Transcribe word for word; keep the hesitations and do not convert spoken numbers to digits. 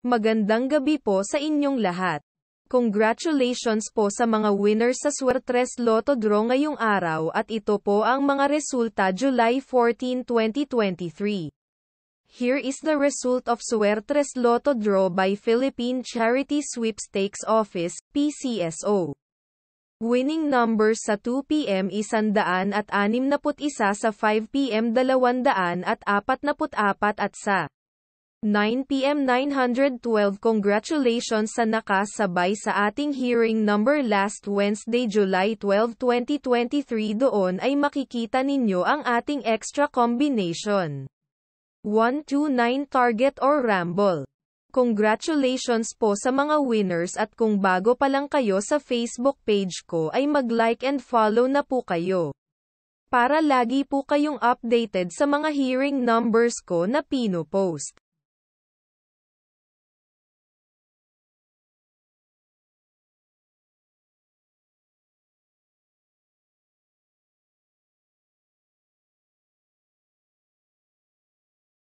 Magandang gabi po sa inyong lahat. Congratulations po sa mga winners sa Suertres Lotto Draw ngayong araw at ito po ang mga resulta July fourteenth, twenty twenty-three. Here is the result of Suertres Lotto Draw by Philippine Charity Sweepstakes Office, P C S O. Winning numbers sa two p m isandaan at anim naput isa sa five p m dalawandaan at apat naput apat at sa nine p m nine hundred twelve. Congratulations sa nakasabay sa ating hearing number last Wednesday July twelfth, twenty twenty-three. Doon ay makikita ninyo ang ating extra combination one two nine target or ramble. Congratulations po sa mga winners at kung bago pa lang kayo sa Facebook page ko ay mag-like and follow na po kayo para lagi po kayong updated sa mga hearing numbers ko na pino-post.